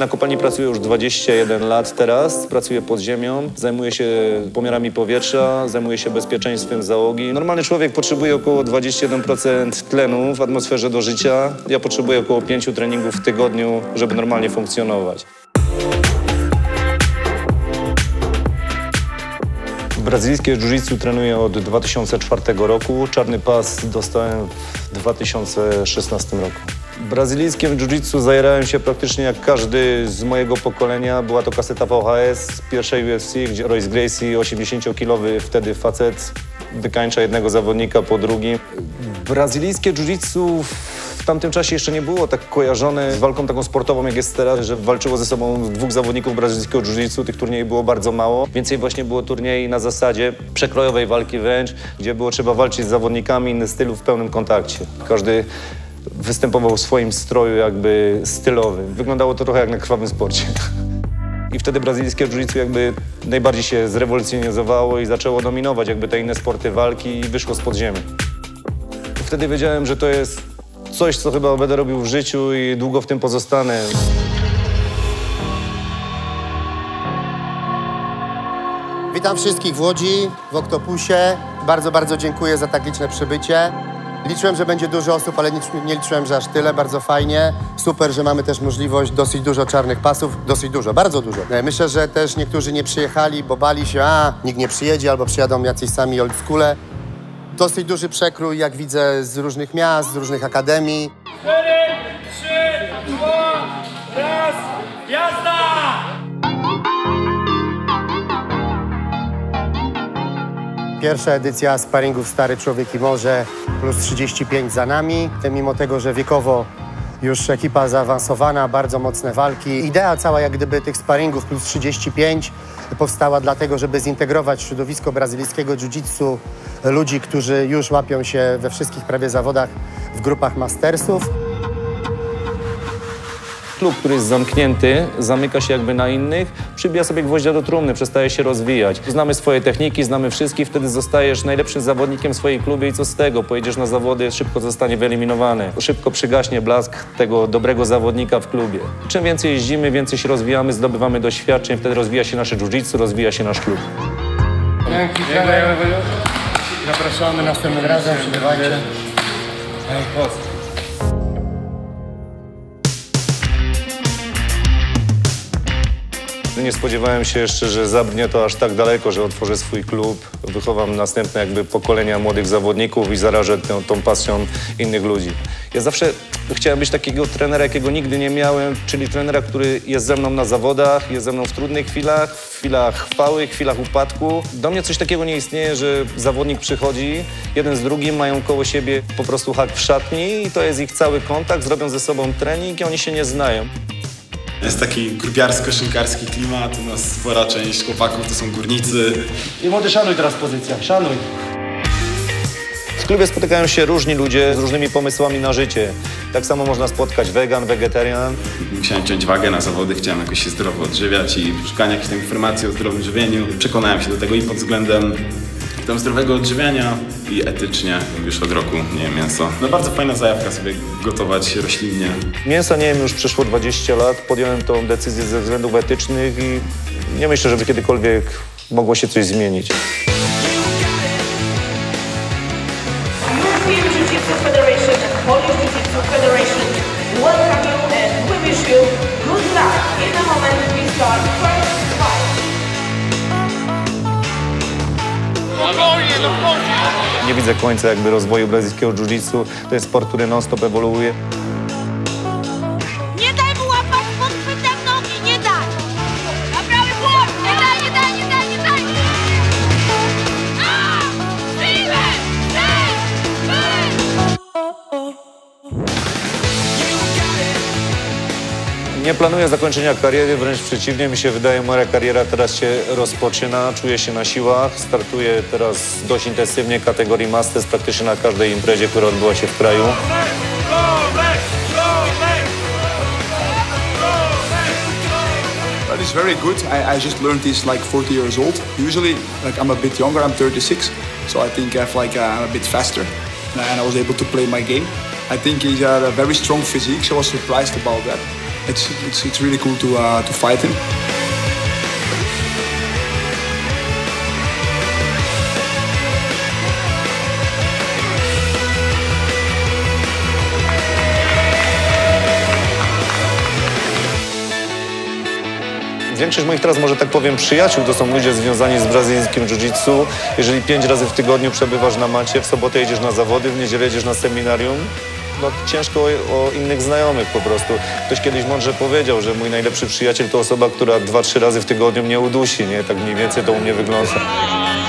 Na kopalni pracuję już 21 lat teraz, pracuję pod ziemią, zajmuję się pomiarami powietrza, zajmuję się bezpieczeństwem załogi. Normalny człowiek potrzebuje około 21% tlenu w atmosferze do życia. Ja potrzebuję około 5 treningów w tygodniu, żeby normalnie funkcjonować. Brazylijskie jiu-jitsu trenuję od 2004 roku. Czarny pas dostałem w 2016 roku. Brazylijskim jiu-jitsu zajerałem się praktycznie jak każdy z mojego pokolenia. Była to kaseta VHS pierwszej UFC, gdzie Royce Gracie, 80-kilowy wtedy facet, wykańcza jednego zawodnika po drugim. Brazylijskie jiu-jitsu w tamtym czasie jeszcze nie było tak kojarzone z walką taką sportową, jak jest teraz, że walczyło ze sobą dwóch zawodników brazylijskiego jiu-jitsu. Tych turniejów było bardzo mało. Więcej właśnie było turniejów na zasadzie przekrojowej walki wręcz, gdzie było trzeba walczyć z zawodnikami innych stylów w pełnym kontakcie. Każdy występował w swoim stroju jakby stylowym. Wyglądało to trochę jak na krwawym sporcie. I wtedy brazylijskie jiu-jitsu jakby najbardziej się zrewolucjonizowało i zaczęło dominować jakby te inne sporty walki i wyszło z podziemi. Wtedy wiedziałem, że to jest coś, co chyba będę robił w życiu i długo w tym pozostanę. Witam wszystkich w Łodzi, w Oktopusie. Bardzo, bardzo dziękuję za tak liczne przybycie. Liczyłem, że będzie dużo osób, ale nie liczyłem, że aż tyle. Bardzo fajnie. Super, że mamy też możliwość dosyć dużo czarnych pasów. Dosyć dużo, bardzo dużo. Myślę, że też niektórzy nie przyjechali, bo bali się, nikt nie przyjedzie albo przyjadą jacyś sami oldschoole. Dosyć duży przekrój, jak widzę, z różnych miast, z różnych akademii. 4, 3, 2, raz, jazda! Pierwsza edycja sparingów Stary Człowiek i Morze plus 35 za nami. Mimo tego, że wiekowo już ekipa zaawansowana, bardzo mocne walki. Idea cała jak gdyby tych sparingów plus 35 powstała dlatego, żeby zintegrować środowisko brazylijskiego jiu-jitsu ludzi, którzy już łapią się we wszystkich prawie zawodach w grupach mastersów. Klub, który jest zamknięty, zamyka się jakby na innych, przybija sobie gwoździa do trumny, przestaje się rozwijać. Znamy swoje techniki, znamy wszystkich, wtedy zostajesz najlepszym zawodnikiem w swojej klubie i co z tego? Pojedziesz na zawody, szybko zostanie wyeliminowany. Szybko przygaśnie blask tego dobrego zawodnika w klubie. Czym więcej jeździmy, więcej się rozwijamy, zdobywamy doświadczeń, wtedy rozwija się nasze jiu-jitsu, rozwija się nasz klub. Dzięki, zapraszamy następnym razem, przybywajcie. Nie spodziewałem się jeszcze, że zabrnie to aż tak daleko, że otworzę swój klub, wychowam następne jakby pokolenia młodych zawodników i zarażę tą pasją innych ludzi. Ja zawsze chciałem być takiego trenera, jakiego nigdy nie miałem, czyli trenera, który jest ze mną na zawodach, jest ze mną w trudnych chwilach, w chwilach chwały, chwilach upadku. Do mnie coś takiego nie istnieje, że zawodnik przychodzi, jeden z drugim mają koło siebie po prostu hak w szatni i to jest ich cały kontakt, zrobią ze sobą trening i oni się nie znają. Jest taki grupiarsko-szynkarski klimat, u nas spora część chłopaków to są górnicy. I młody, szanuj teraz pozycję, szanuj. W klubie spotykają się różni ludzie z różnymi pomysłami na życie. Tak samo można spotkać wegan, wegetarian. Musiałem ciąć wagę na zawody, chciałem jakoś się zdrowo odżywiać i szukania jakichś tam informacji o zdrowym żywieniu. Przekonałem się do tego i pod względem tam zdrowego odżywiania i etycznie już od roku nie jem mięso. No bardzo fajna zajawka sobie gotować roślinnie. Mięsa nie jem już przeszło 20 lat. Podjąłem tą decyzję ze względów etycznych i nie myślę, żeby kiedykolwiek mogło się coś zmienić. European Jiu-Jitsu Federation and Polish Jiu-Jitsu Federation welcome you and we wish you good luck. In a moment we start first fight. Nie widzę końca jakby rozwoju brazylijskiego jiu-jitsu. To jest sport, który non-stop ewoluuje. Nie daj mu łapać pod chwytem nogi, nie daj! Na prawy błąd! Nie daj, nie daj, nie daj, nie daj! Siłę! Nie planuję zakończenia kariery, wręcz przeciwnie, mi się wydaje, moja kariera teraz się rozpoczyna, czuję się na siłach, startuję teraz dość intensywnie kategorii Masters praktycznie na każdej imprezie, która odbyła się w kraju. That is very good. I just learned this like 40 years old. Usually, like I'm a bit younger, I'm 36, so I think I'm a bit faster, and I was able to play my game. I think he's got a very strong physique, so I was surprised about that. it's really cool to fight him. Większość moich teraz, może tak powiem, przyjaciół to są ludzie związani z brazylijskim jiu-jitsu. Jeżeli 5 razy w tygodniu przebywasz na macie, w sobotę jedziesz na zawody, w niedzielę jedziesz na seminarium, no ciężko o innych znajomych po prostu. Ktoś kiedyś mądrze powiedział, że mój najlepszy przyjaciel to osoba, która 2-3 razy w tygodniu mnie udusi, nie? Tak mniej więcej to u mnie wygląda.